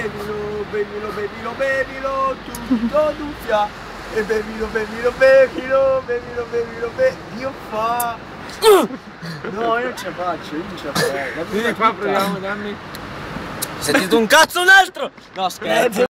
bevilo, bevilo, bevilo, bevilo, tutto duffia. E bevilo, bevilo, bevilo, bevilo, bevilo, Dio fa. No, io non ce la faccio, io non ce la faccio. Vieni qua, proviamo, dammi. Sentito un cazzo un altro! No, scherzo.